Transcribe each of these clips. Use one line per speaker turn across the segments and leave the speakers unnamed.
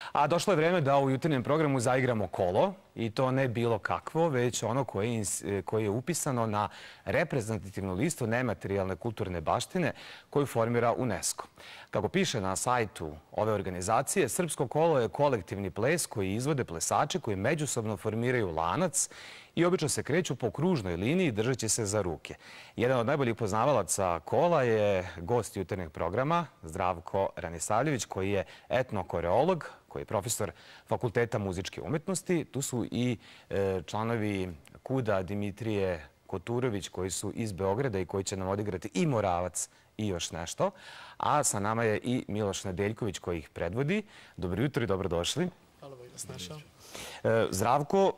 A došlo je vreme da u jutarnjem programu zaigramo kolo, i to ne bilo kakvo, već ono koje je upisano na reprezentativnu listu nematerijalne kulturne baštine koju formira UNESCO. Kako piše na sajtu ove organizacije, srpsko kolo je kolektivni ples koji izvode plesači koji međusobno formiraju lanac i obično se kreću po kružnoj liniji držeći se za ruke. Jedan od najboljih poznavalaca kola je gost jutarnjeg programa, Zdravko Ranisavljević, koji je etnokoreolog, koji je profesor Fakulteta muzičke umetnosti. Tu su i članovi KUD-a Dimitrije Koturović, koji su iz Beograda i koji će nam odigrati i Moravac i još nešto. A sa nama je i Miloš Nedeljković koji ih predvodi. Dobro jutro i dobrodošli.
Hvala Bog da se našao.
Zdravko,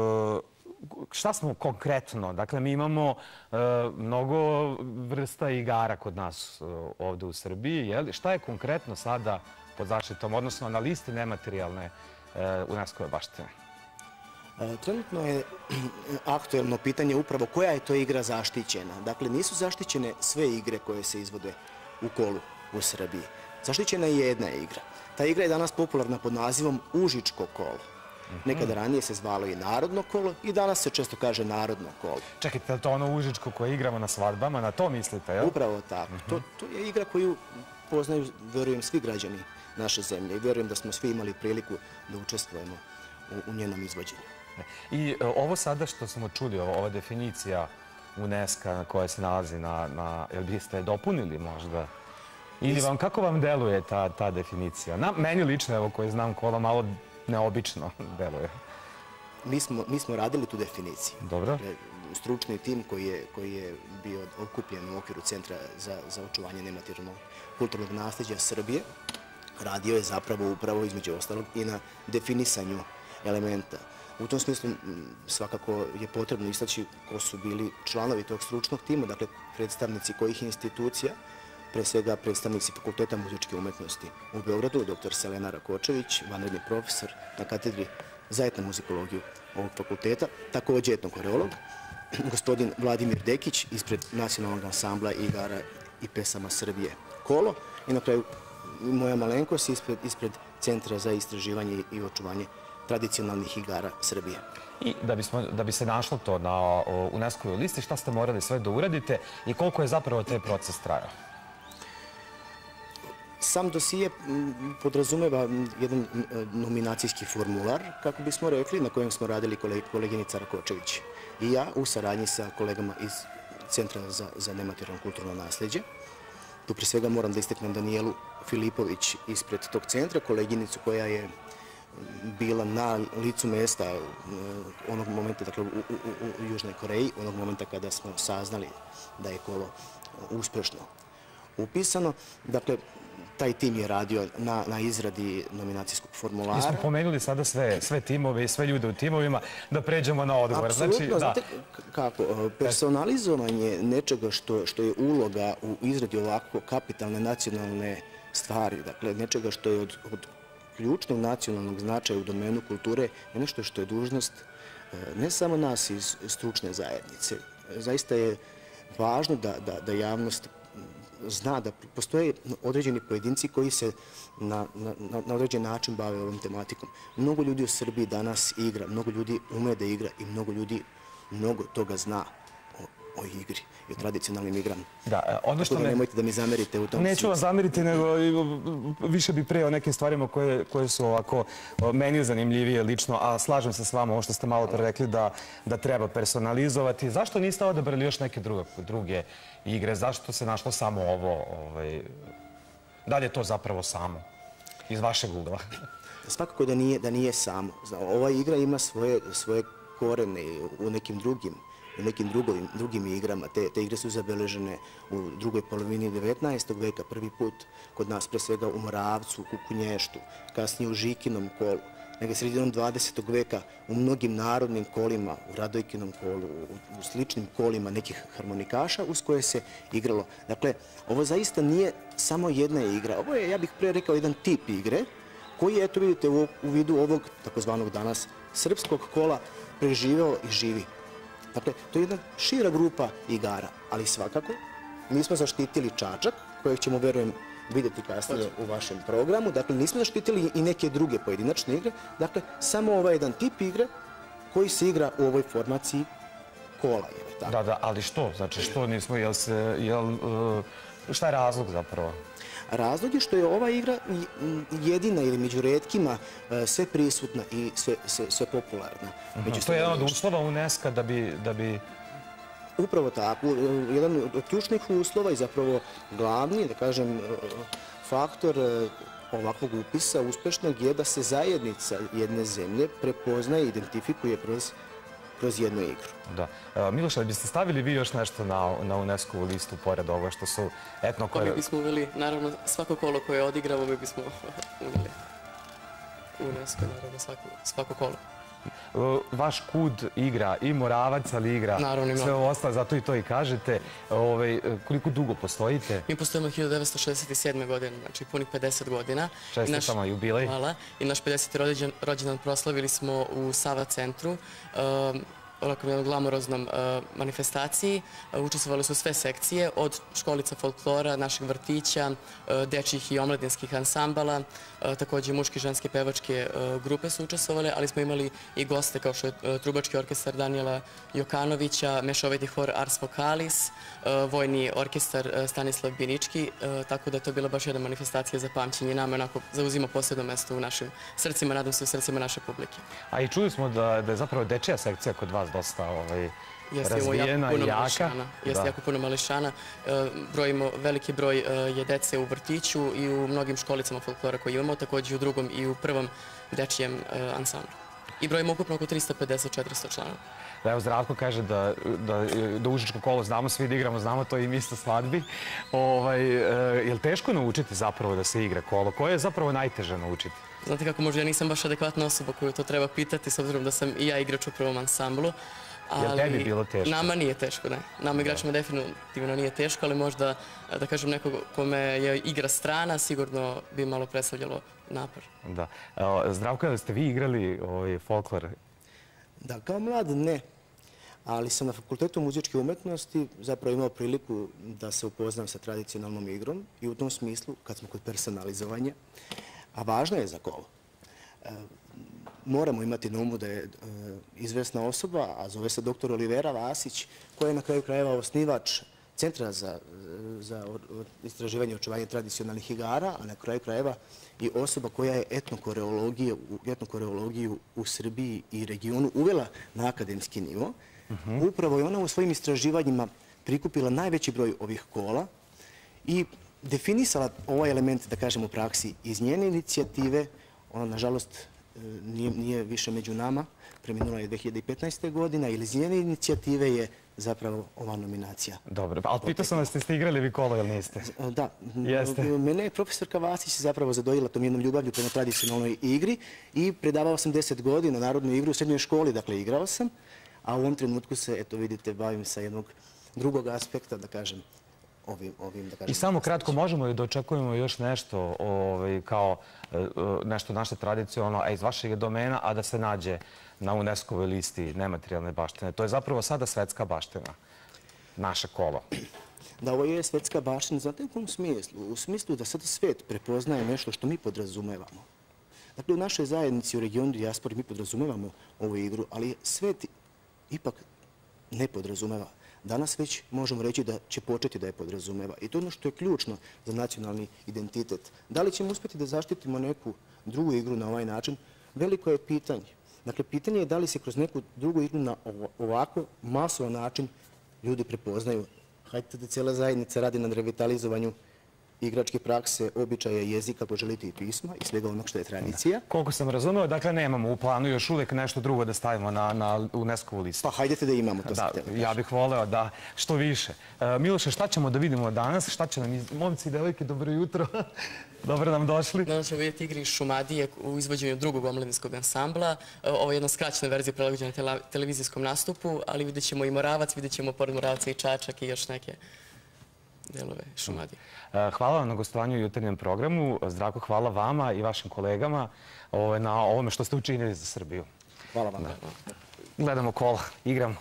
šta smo konkretno? Dakle, mi imamo mnogo vrsta igara kod nas ovde u Srbiji. Šta je konkretno sada pod zaštitom, odnosno na listi nematerijalne UNESCO-ve baštine?
Trenutno je aktuelno pitanje upravo koja je to igra zaštićena. Dakle, nisu zaštićene sve igre koje se izvode u kolu u Srbiji. Zaštićena je jedna igra. Ta igra je danas popularna pod nazivom Užičko kolo. Nekada ranije se zvalo i Narodno kolo i danas se često kaže Narodno kolo.
Čekajte, to ono Užičko koje igramo na svadbama, na to mislite, jel?
Upravo tako. To je igra koju poznaju, verujem, svi građani naše zemlje i verujem da smo svi imali priliku da učestvujemo u njenom izvođenju.
I ovo sada što smo čuli, ova definicija UNESCO koja se nalazi na... Jel biste je dopunili možda? Ili kako vam deluje ta definicija? Meni lično, evo, koji znam kola, malo neobično deluje.
Mi smo radili tu definiciju.
Dobro.
Stručni tim koji je bio okupljen u okviru Centra za očuvanje nematerijalnog kulturnog nasleđa Srbije radio je zapravo upravo između ostalog i na definisanju elementa. U tom smislu svakako je potrebno istaći ko su bili članovi tog stručnog tima, dakle predstavnici kojih institucija, pre svega predstavnici Fakulteta muzičke umetnosti u Beogradu, dr. Selena Rakočević, vanredni profesor na katedri za etnomuzikologiju ovog fakulteta, također etnokoreolog, gospodin Vladimir Dekić ispred Nacionalnog ansambla igara i pesama Srbije Kolo i na kraju moja malenkost ispred Centra za istraživanje i očuvanje tradicionalnih igara Srbije.
I da bi se našlo to na UNESCO-voj listi, šta ste morali sve da uradite i koliko je zapravo taj proces trajao?
Sam dosije podrazumeva jedan nominacijski formular, kako bismo rekli, na kojem smo radili koleginica Rakočević i ja u saradnji sa kolegama iz Centra za nematerijalno kulturno nasleđe. Tu pre svega moram da istaknem Danijelu Filipović ispred tog centra, koleginicu koja je bila na licu mesta onog momenta, dakle u Južnoj Koreji, onog momenta kada smo saznali da je kolo uspešno upisano. Dakle, taj tim je radio na izradi nominacijskog formulara.
Mi smo pomenuli sada sve timove i sve ljude u timovima, da pređemo na odgovor.
Apsolutno, znate kako, personalizovanje nečega što je uloga u izradi ovako kapitalne nacionalne stvari, dakle nečega što je od ključnog nacionalnog značaja u domenu kulture, je nešto što je dužnost ne samo nas iz stručne zajednice. Zaista je važno da javnost zna da postoje određeni pojedinci koji se na određen način bave ovom tematikom. Mnogo ljudi u Srbiji danas igra, mnogo ljudi ume da igra i mnogo ljudi mnogo toga zna o igri i o tradicionalnim igrama. Tako da nemojte da mi zamerite u tom smislu.
Neću vam zameriti, nego više bi pre o nekim stvarima koje su ovako meni zanimljivije lično, a slažem se s vama ovo što ste malo pre rekli da treba personalizovati. Zašto niste odabrali još neke druge igre? Zašto se našlo samo ovo? Da li je to zapravo samo iz vašeg ugla?
Svakako da nije samo. Ova igra ima svoje korene u nekim drugim igrama. Te igre su zabeležene u drugoj polovini 19. veka, prvi put kod nas, pre svega u Moravcu, u Kukunještu, kasnije u Žikinom kolu, negdje sredinom 20. veka u mnogim narodnim kolima, u Radojkinom kolu, u sličnim kolima nekih harmonikaša uz koje se igralo. Dakle, ovo zaista nije samo jedna igra. Ovo je, ja bih pre rekao, jedan tip igre koji, eto vidite, u vidu ovog takozvanog danas srpskog kola preživeo i živi. Dakle, to je jedna šira grupa igara, ali svakako mi smo zaštitili Čačak, kojeg ćemo, verujem, vidjeti kasnije u vašem programu. Dakle, nismo zaštitili i neke druge pojedinačne igre. Dakle, samo ovaj jedan tip igre koji se igra u ovoj formaciji kola.
Da, ali što? Znači, što nismo, šta je razlog zapravo?
Razlog je što je ova igra jedina ili među retkima sve prisutna i sve popularna.
To je jedan od uslova UNESCO da bi...
Upravo tako. Jedan od ključnih uslova i zapravo glavni, da kažem, faktor ovakvog upisa uspešnog je da se zajednica jedne zemlje prepoznaje i identifikuje kroz jednu igru.
Da. Miloša, biste stavili vi još nešto na UNESCO-vu listu pored ovoga što su etno...
Pa mi bismo uveli, naravno, svako kolo koje odigramo, mi bismo uveli u UNESCO, naravno, svako kolo.
Vaš kud igra i Moravac, ali igra sve ovo ostalo, zato i to i kažete. Koliko dugo postojite?
Mi postojimo 1967. godine, znači punih 50 godina.
Čestitamo jubilej.
Hvala. I naš 50. rođendan proslavili smo u Sava centru, onako jednom glamoroznom manifestaciji. Učestvovali su sve sekcije, od školica folklora, našeg vrtića, dečjih i omladinskih ansambala, također muške i ženske pevačke grupe su učestvovali, ali smo imali i goste kao što je trubački orkestar Danijela Jokanovića, mešoviti hor Ars Vokalis, vojni orkestar Stanislav Binički, tako da je to bila baš jedna manifestacija za pamćenje. Nama onako zauzima posebno mesto u našim srcima, nadam se u srcima naše publike.
A i čuli smo da je zapravo dečija sekcija kod vas dosta razvijena i jaka.
Jeste jako puno mališana. Brojimo, veliki broj je dece u vrtiću i u mnogim školicama folklora koje imamo, također i u drugom i u prvom dečijem ansamblu. I brojimo ukupno oko 350-400 članova.
Evo, Zdravko kaže da Užičko kolo znamo svi da igramo, znamo to i mi sa svadbi. Je li teško naučiti zapravo da se igra kolo? Koje je zapravo najteže naučiti?
Znate kako, možda ja nisam baš adekvatna osoba koju to treba pitati, s obzirom da sam i ja igrač u prvom ansamblu.
Je li tebi bilo teško?
Nama nije teško, ne. Nama igračima definitivno nije teško, ali možda, da kažem, nekog kome je igra strana, sigurno bi malo predstavljalo napor.
Da. Zdravko, da ste vi igrali folklor?
Da, kao mlad ne. Ali sam na Fakultetu muzičke umetnosti zapravo imao priliku da se upoznam sa tradicionalnom igrom i u tom smislu, kad smo kod personalizovanja, a važno je za kolo, moramo imati na umu da je izvesna osoba, a zove se dr. Olivera Vasić, koja je na kraju krajeva osnivač Centra za istraživanje i očuvanje tradicionalnih igara, a na kraju krajeva i osoba koja je etnokoreologiju u Srbiji i regionu uvela na akademski nivo. Upravo je ona u svojim istraživanjima prikupila najveći broj ovih kola i definisala ovaj element, da kažem, u praksi iz njene inicijative. Ona, nažalost, nije više među nama, preminula je 2015. godina, ili iz njene inicijative je zapravo ova nominacija.
Dobro, ali pitao sam da ste igrali vi kolo, ili niste?
Da. Mene je profesorka Vasić zapravo zadojila tom jednom ljubavlju prema tradicionalnoj igri i predavao sam 10 godina narodnu igru u srednjoj školi, dakle igrao sam, a u ovom trenutku se, eto vidite, bavim sa jednog drugog aspekta, da kažem,
I samo kratko, možemo li da očekujemo još nešto kao nešto naše tradicionalno, a iz vašeg domena, a da se nađe na UNESCO-voj listi nematerijalne baštine? To je zapravo sada svetska baština, naše kolo.
Da, ovo je svetska baština, znate u kom smislu? U smislu da sada svet prepoznaje nešto što mi podrazumevamo. Dakle, u našoj zajednici, u regionu dijaspori, mi podrazumevamo ovu igru, ali svet ipak ne podrazumeva. Danas već možemo reći da će početi da je podrazumeva. I to je ono što je ključno za nacionalni identitet. Da li ćemo uspjeti da zaštitimo neku drugu igru na ovaj način? Veliko je pitanje. Dakle, pitanje je da li se kroz neku drugu igru na ovako masovan način ljudi prepoznaju. Hajde da cijela zajednica radi na revitalizovanju igračke prakse, običaja, jezika, ako želite i pisma i svega onog što je tradicija.
Koliko sam razumeo, dakle nemamo u planu još uvijek nešto drugo da stavimo na UNESCO-vu listu.
Pa hajdete da imamo, to sam htjela.
Ja bih voleo da što više. Miloše, šta ćemo da vidimo danas? Šta će nam, momci i devojke, dobro jutro. Dobro nam došli.
Danas ćemo vidjeti igri Šumadije u izvođenju drugog omladinskog ansambla. Ovo je jedna skraćena verzija prilagođena televizijskom nastupu, ali vidjet ćemo i Moravac, vidjet ćemo pored Moravca i Čačak i još neke delove Šumadije.
Hvala vam na gostovanju u jutarnjem programu. Zdravko, hvala vama i vašim kolegama na ovome što ste učinili za Srbiju.
Hvala vam.
Gledamo kola, igramo.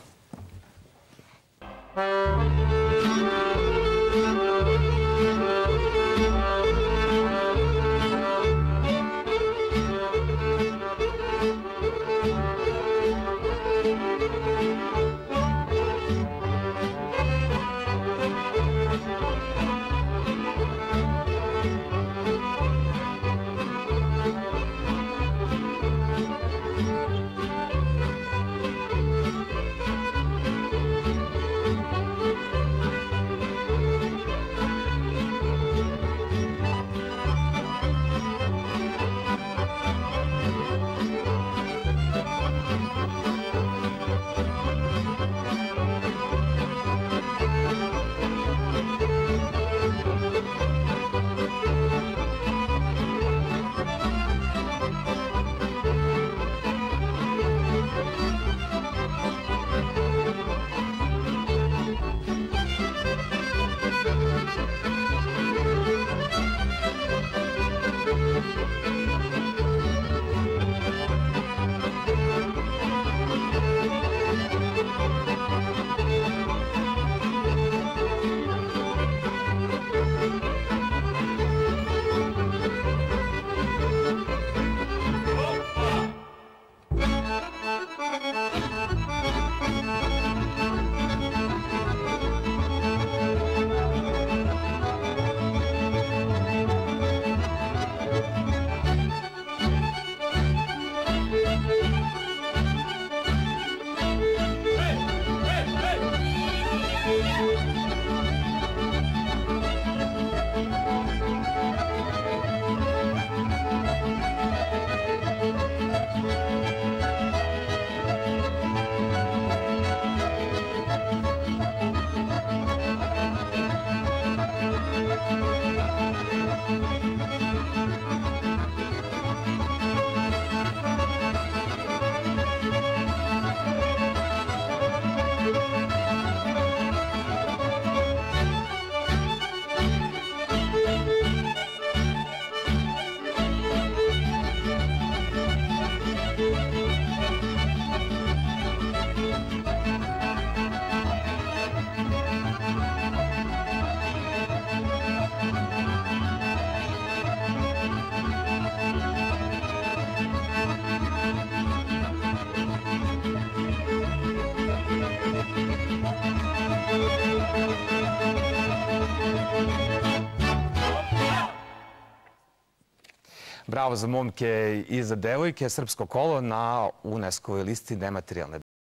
Bravo za momke i za devojke. Srpsko kolo na UNESCO-voj listi nematerijalne